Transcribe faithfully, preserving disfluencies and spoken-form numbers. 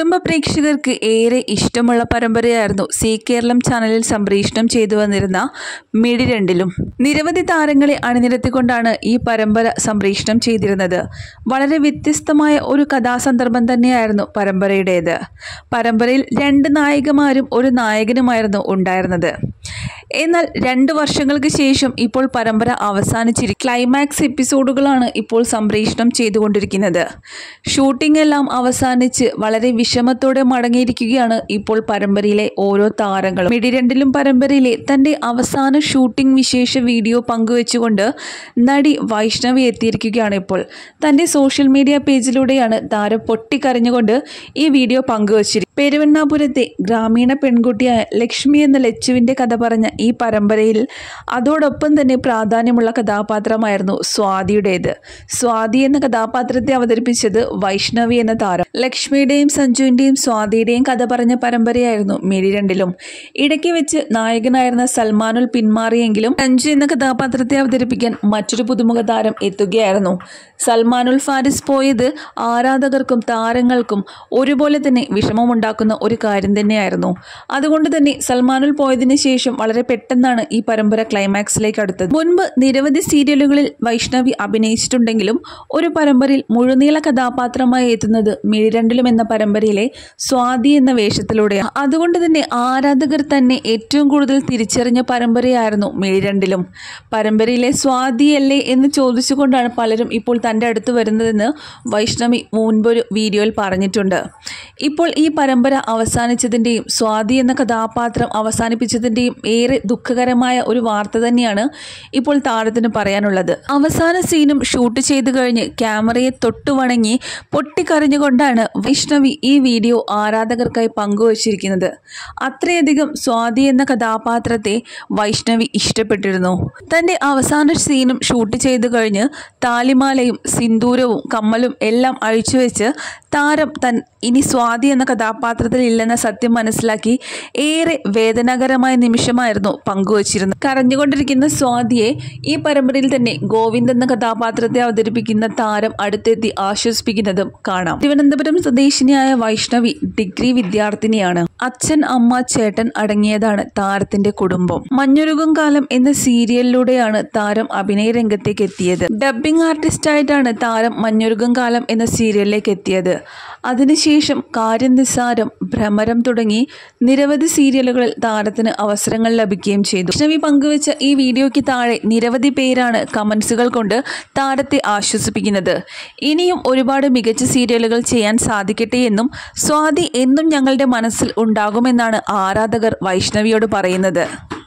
കുടുംബ പ്രേക്ഷകർക്ക് ഏറെ ഇഷ്ടമുള്ള പരമ്പരയായിരുന്നു സി കേരളം ചാനലിൽ സംപ്രേഷണം ചെയ്തു വന്നിരുന്ന മിഴി രണ്ടിലും. നിരവധി താരങ്ങളെ അണിനിരത്തിക്കൊണ്ടാണ് ഈ പരമ്പര സംപ്രേഷണം ചെയ്തിരുന്നത്. വളരെ വ്യത്യസ്തമായ ഒരു കഥാസന്ദർഭം തന്നെയായിരുന്നു പരമ്പരയുടേത്. പരമ്പരയിൽ രണ്ട് നായികമാരും ഒരു നായകനുമായിരുന്നു ഉണ്ടായിരുന്നത്. എന്നാൽ രണ്ട് വർഷങ്ങൾക്ക് ശേഷം ഇപ്പോൾ പരമ്പര അവസാനിച്ചിരിക്കും. ക്ലൈമാക്സ് എപ്പിസോഡുകളാണ് ഇപ്പോൾ സംപ്രേഷണം ചെയ്തുകൊണ്ടിരിക്കുന്നത്. ഷൂട്ടിംഗ് എല്ലാം അവസാനിച്ച് വളരെ വിഷമത്തോടെ മടങ്ങിയിരിക്കുകയാണ് ഇപ്പോൾ പരമ്പരയിലെ ഓരോ താരങ്ങളും. മിഴി രണ്ടിലും പരമ്പരയിലെ തൻ്റെ അവസാന ഷൂട്ടിംഗ് വിശേഷ വീഡിയോ പങ്കുവെച്ചുകൊണ്ട് നടി വൈഷ്ണവി എത്തിയിരിക്കുകയാണ്. ഇപ്പോൾ തൻ്റെ സോഷ്യൽ മീഡിയ പേജിലൂടെയാണ് താരം പൊട്ടിക്കരഞ്ഞുകൊണ്ട് ഈ വീഡിയോ പങ്കുവച്ചിരിക്കുന്നത്. പെരുവണ്ണാപുരത്തെ ഗ്രാമീണ പെൺകുട്ടിയായ ലക്ഷ്മി എന്ന ലച്ചുവിൻ്റെ കഥ പറഞ്ഞ ഈ പരമ്പരയിൽ അതോടൊപ്പം തന്നെ പ്രാധാന്യമുള്ള കഥാപാത്രമായിരുന്നു സ്വാതിയുടേത്. സ്വാതി എന്ന കഥാപാത്രത്തെ അവതരിപ്പിച്ചത് വൈഷ്ണവി എന്ന താരം. ലക്ഷ്മിയുടെയും സഞ്ജുവിൻ്റെയും സ്വാതിയുടെയും കഥ പറഞ്ഞ പരമ്പരയായിരുന്നു മിഴി രണ്ടിലും. ഇടയ്ക്ക് വെച്ച് നായകനായിരുന്ന സൽമാനുൽ പിന്മാറിയെങ്കിലും സഞ്ജു എന്ന കഥാപാത്രത്തെ അവതരിപ്പിക്കാൻ മറ്റൊരു പുതുമുഖ താരം എത്തുകയായിരുന്നു. സൽമാനുൽ ഫാരിസ് പോയത് ആരാധകർക്കും താരങ്ങൾക്കും ഒരുപോലെ തന്നെ വിഷമമുണ്ടാക്കുന്ന ഒരു കാര്യം തന്നെയായിരുന്നു. അതുകൊണ്ട് തന്നെ സൽമാനുൽ പോയതിനു ശേഷം വളരെ പെട്ടെന്നാണ് ഈ പരമ്പര ക്ലൈമാക്സിലേക്ക് അടുത്തത്. മുൻപ് നിരവധി സീരിയലുകളിൽ വൈഷ്ണവി അഭിനയിച്ചിട്ടുണ്ടെങ്കിലും ഒരു പരമ്പരയിൽ മുഴുനീള കഥാപാത്രമായി എത്തുന്നത് മിഴി രണ്ടിലും എന്ന പരമ്പരയിലെ സ്വാതി എന്ന വേഷത്തിലൂടെയാണ്. അതുകൊണ്ട് തന്നെ ആരാധകർ തന്നെ ഏറ്റവും കൂടുതൽ തിരിച്ചറിഞ്ഞ പരമ്പരയായിരുന്നു മിഴി രണ്ടിലും. പരമ്പരയിലെ സ്വാതിയല്ലേ എന്ന് ചോദിച്ചുകൊണ്ടാണ് പലരും ഇപ്പോൾ തൻ്റെ അടുത്ത് വരുന്നതെന്ന് വൈഷ്ണവി മുൻപൊരു വീഡിയോയിൽ പറഞ്ഞിട്ടുണ്ട്. ഇപ്പോൾ ഈ പരമ്പര അവസാനിച്ചതിൻ്റെയും സ്വാതി എന്ന കഥാപാത്രം അവസാനിപ്പിച്ചതിൻ്റെയും ഏറെ ദുഃഖകരമായ ഒരു വാർത്ത തന്നെയാണ് ഇപ്പോൾ താരത്തിന് പറയാനുള്ളത്. അവസാന സീനും ഷൂട്ട് ചെയ്തു കഴിഞ്ഞ് ക്യാമറയെ തൊട്ടുവണങ്ങി പൊട്ടിക്കരഞ്ഞുകൊണ്ടാണ് വൈഷ്ണവി ഈ വീഡിയോ ആരാധകർക്കായി പങ്കുവച്ചിരിക്കുന്നത്. അത്രയധികം സ്വാതി എന്ന കഥാപാത്രത്തെ വൈഷ്ണവി ഇഷ്ടപ്പെട്ടിരുന്നു. തൻ്റെ അവസാന സീനും ഷൂട്ട് ചെയ്തു കഴിഞ്ഞ് താലിമാലയും സിന്ദൂരവും കമ്മലും എല്ലാം അഴിച്ചുവെച്ച് താരം തൻ ഇനി സ്വാതി എന്ന കഥാപാത്രത്തിൽ ഇല്ലെന്ന സത്യം മനസ്സിലാക്കി ഏറെ വേദനാകരമായ നിമിഷമായിരുന്നു പങ്കുവച്ചിരുന്നത്. കരഞ്ഞുകൊണ്ടിരിക്കുന്ന സ്വാതിയെ ഈ പരമ്പരയിൽ തന്നെ ഗോവിന്ദ് എന്ന കഥാപാത്രത്തെ അവതരിപ്പിക്കുന്ന താരം അടുത്തെത്തി ആശ്വസിപ്പിക്കുന്നതും കാണാം. തിരുവനന്തപുരം സ്വദേശിനിയായ വൈഷ്ണവി ഡിഗ്രി വിദ്യാർത്ഥിനിയാണ്. അച്ഛൻ, അമ്മ, ചേട്ടൻ അടങ്ങിയതാണ് താരത്തിന്റെ കുടുംബം. മഞ്ഞുരുകും കാലം എന്ന സീരിയലിലൂടെയാണ് താരം അഭിനയ രംഗത്തേക്ക് എത്തിയത്. ഡബ്ബിംഗ് ആർട്ടിസ്റ്റായിട്ടാണ് താരം മഞ്ഞുരുകും കാലം എന്ന സീരിയലിലേക്ക് എത്തിയത്. അതിനുശേഷം കാര്യം നിസ്സാരം, ഭ്രമരം തുടങ്ങി നിരവധി സീരിയലുകളിൽ താരത്തിന് അവസരങ്ങൾ ലഭിക്കുകയും ചെയ്തു. വൈഷ്ണവി പങ്കുവെച്ച ഈ വീഡിയോയ്ക്ക് താഴെ നിരവധി പേരാണ് കമൻസുകൾ കൊണ്ട് താരത്തെ ആശ്വസിപ്പിക്കുന്നത്. ഇനിയും ഒരുപാട് മികച്ച സീരിയലുകൾ ചെയ്യാൻ സാധിക്കട്ടെ എന്നും സ്വാതി എന്നും ഞങ്ങളുടെ മനസ്സിൽ ഉണ്ടാകുമെന്നാണ് ആരാധകർ വൈഷ്ണവിയോട് പറയുന്നത്.